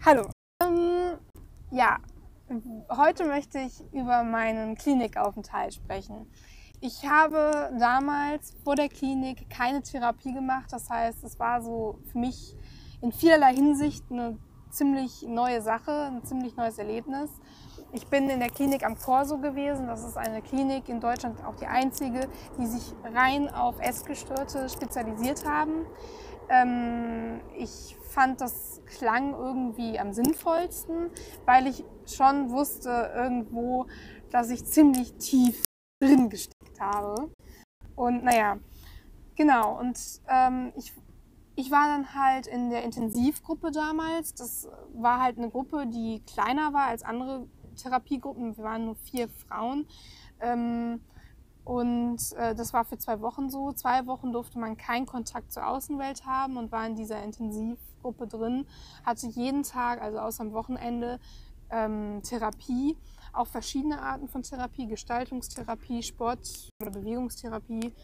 Hallo. Ja, heute möchte ich über meinen Klinikaufenthalt sprechen. Ich habe damals vor der Klinik keine Therapie gemacht. Das heißt, es war so für mich in vielerlei Hinsicht eine ziemlich neue Sache, ein ziemlich neues Erlebnis. Ich bin in der Klinik am Corso gewesen. Das ist eine Klinik in Deutschland, auch die einzige, die sich rein auf Essgestörte spezialisiert haben. Ich fand, das klang irgendwie am sinnvollsten, weil ich schon wusste irgendwo, dass ich ziemlich tief drin gesteckt habe. Und naja, genau. Und ich war dann halt in der Intensivgruppe damals. Das war halt eine Gruppe, die kleiner war als andere Therapiegruppen. Wir waren nur 4 Frauen. Das war für 2 Wochen so. 2 Wochen durfte man keinen Kontakt zur Außenwelt haben und war in dieser Intensivgruppe drin. Hatte jeden Tag, also außer am Wochenende, Therapie. Auch verschiedene Arten von Therapie, Gestaltungstherapie, Sport- oder Bewegungstherapie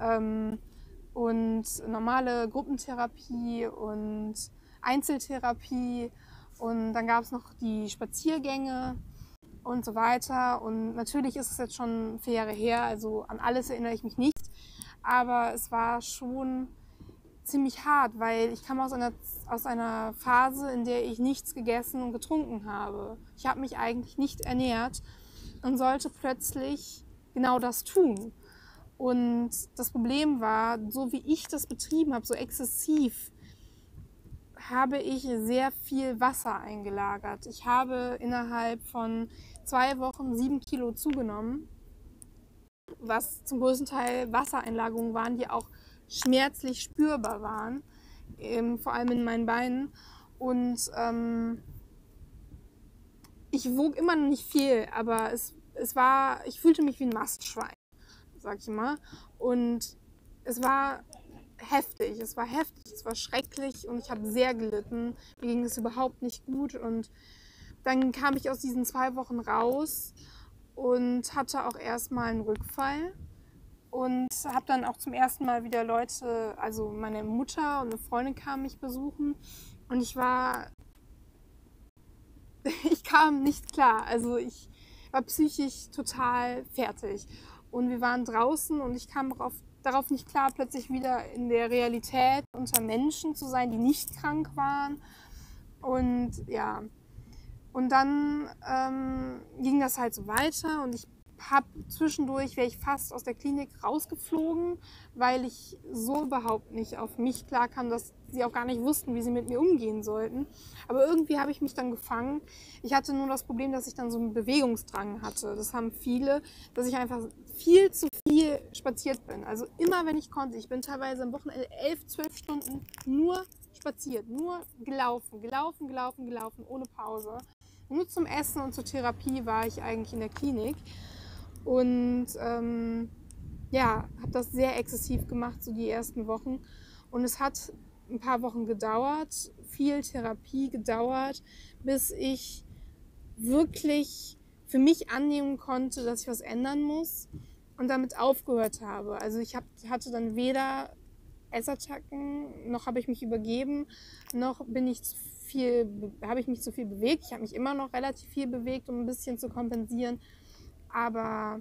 und normale Gruppentherapie und Einzeltherapie. Und dann gab es noch die Spaziergänge und so weiter. Und natürlich ist es jetzt schon 4 Jahre her, also an alles erinnere ich mich nicht. Aber es war schon ziemlich hart, weil ich kam aus einer Phase, in der ich nichts gegessen und getrunken habe. Ich habe mich eigentlich nicht ernährt und sollte plötzlich genau das tun. Und das Problem war, so wie ich das betrieben habe, so exzessiv, habe ich sehr viel Wasser eingelagert. Ich habe innerhalb von 2 Wochen 7 Kilo zugenommen, was zum größten Teil Wassereinlagerungen waren, die auch schmerzlich spürbar waren, vor allem in meinen Beinen. Und ich wog immer noch nicht viel, aber ich fühlte mich wie ein Mastschwein, sag ich mal. Und es war heftig, es war schrecklich und ich habe sehr gelitten. Mir ging es überhaupt nicht gut und dann kam ich aus diesen 2 Wochen raus und hatte auch erstmal einen Rückfall und habe dann auch zum ersten Mal wieder Leute, also meine Mutter und eine Freundin kamen mich besuchen und ich kam nicht klar. Also ich war psychisch total fertig und wir waren draußen und ich kam darauf nicht klar, plötzlich wieder in der Realität unter Menschen zu sein, die nicht krank waren. Und ja, und dann ging das halt so weiter und wäre ich fast aus der Klinik rausgeflogen, weil ich so überhaupt nicht auf mich klarkam, dass sie auch gar nicht wussten, wie sie mit mir umgehen sollten. Aber irgendwie habe ich mich dann gefangen. Ich hatte nur das Problem, dass ich dann so einen Bewegungsdrang hatte. Das haben viele, dass ich einfach viel zu viel spaziert bin. Also immer, wenn ich konnte. Ich bin teilweise am Wochenende 11, 12 Stunden nur spaziert, nur gelaufen, ohne Pause. Nur zum Essen und zur Therapie war ich eigentlich in der Klinik. Und ja, habe das sehr exzessiv gemacht, so die ersten Wochen. Und es hat ein paar Wochen gedauert, viel Therapie gedauert, bis ich wirklich für mich annehmen konnte, dass ich was ändern muss und damit aufgehört habe. Also ich hatte dann weder Essattacken, noch habe ich mich übergeben, noch habe ich mich zu viel bewegt. Ich habe mich immer noch relativ viel bewegt, um ein bisschen zu kompensieren. Aber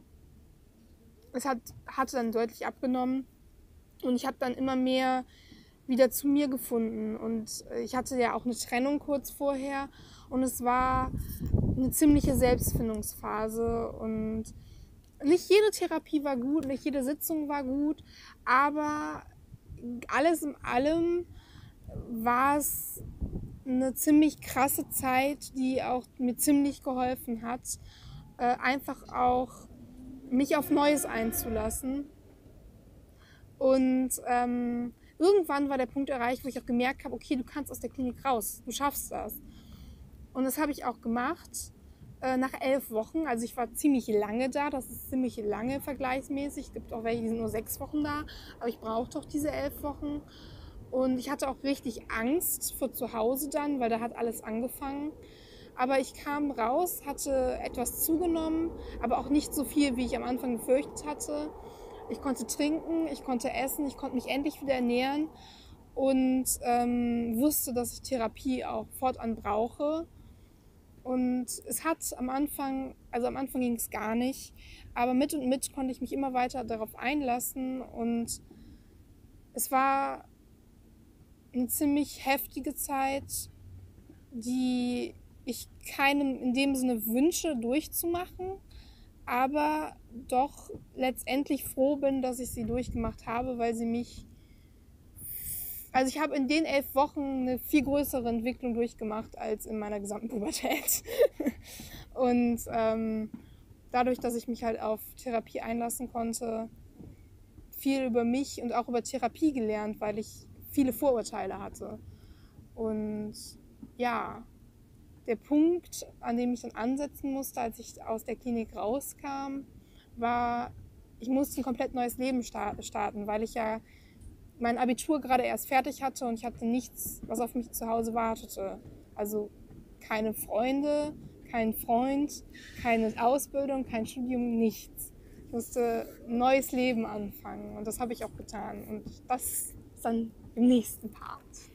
es hatte dann deutlich abgenommen und ich habe dann immer mehr wieder zu mir gefunden. Und ich hatte ja auch eine Trennung kurz vorher und es war eine ziemliche Selbstfindungsphase. Und nicht jede Therapie war gut, nicht jede Sitzung war gut, aber alles in allem war es eine ziemlich krasse Zeit, die auch mir ziemlich geholfen hat, einfach auch mich auf Neues einzulassen. Und irgendwann war der Punkt erreicht, wo ich auch gemerkt habe, okay, du kannst aus der Klinik raus, du schaffst das. Und das habe ich auch gemacht. Nach 11 Wochen, also ich war ziemlich lange da, das ist ziemlich lange vergleichsmäßig. Es gibt auch welche, die sind nur 6 Wochen da, aber ich brauchte auch diese 11 Wochen. Und ich hatte auch richtig Angst vor zu Hause dann, weil da hat alles angefangen. Aber ich kam raus, hatte etwas zugenommen, aber auch nicht so viel, wie ich am Anfang befürchtet hatte. Ich konnte trinken, ich konnte essen, ich konnte mich endlich wieder ernähren. und wusste, dass ich Therapie auch fortan brauche. Und es hat am Anfang ging es gar nicht, aber mit und mit konnte ich mich immer weiter darauf einlassen und es war eine ziemlich heftige Zeit, die ich keinem in dem Sinne wünsche durchzumachen, aber doch letztendlich froh bin, dass ich sie durchgemacht habe, weil sie mich, also ich habe in den 11 Wochen eine viel größere Entwicklung durchgemacht als in meiner gesamten Pubertät. Und dadurch, dass ich mich halt auf Therapie einlassen konnte, viel über mich und auch über Therapie gelernt, weil ich viele Vorurteile hatte. Und ja, der Punkt, an dem ich dann ansetzen musste, als ich aus der Klinik rauskam, war, ich musste ein komplett neues Leben starten, weil ich ja mein Abitur gerade erst fertig hatte und ich hatte nichts, was auf mich zu Hause wartete. Also keine Freunde, kein Freund, keine Ausbildung, kein Studium, nichts. Ich musste ein neues Leben anfangen und das habe ich auch getan. Und das ist dann im nächsten Part.